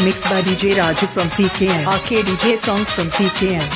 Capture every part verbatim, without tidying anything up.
mixed by D J Raju from C K N. R K D J songs from C K N.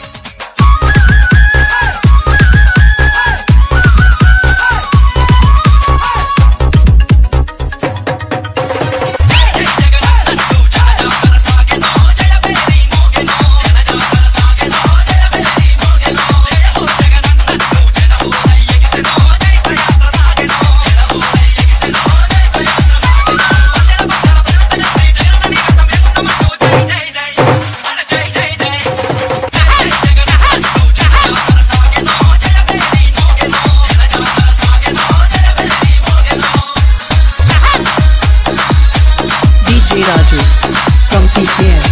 Raju from C K N.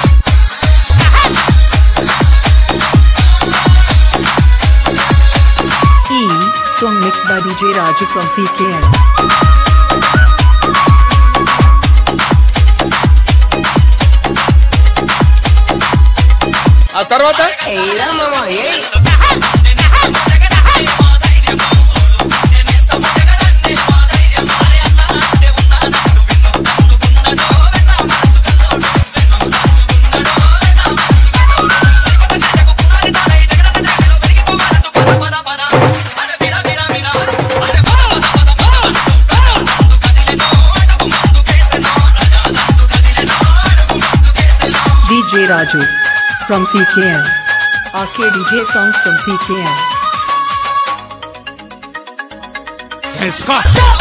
E song mixed by D J Raju from C K N. ఆ తర్వాత ఏరా మామ ఏయ్ D J Raju from C K N. R K D J songs from C K N. Let's go.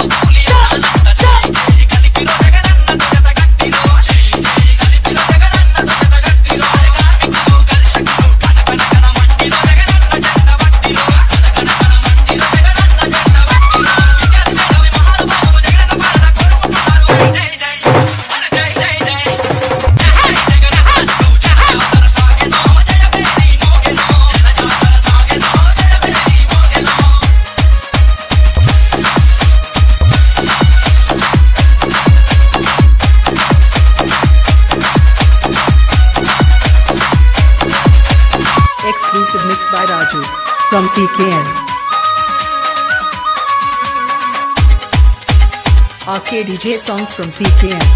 Exclusive mixed by Raju from C K N. R K D J songs from C K N.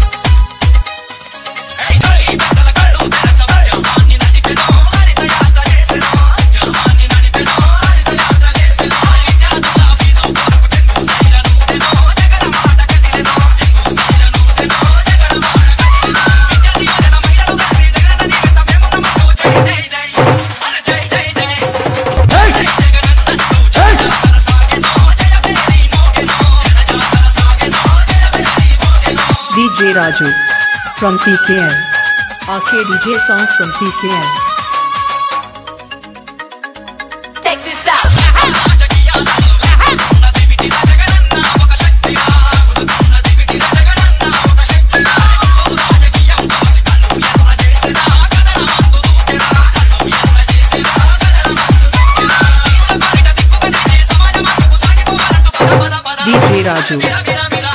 D J Raju from C K N. R K D J songs from C K N. Check this out. D J Raju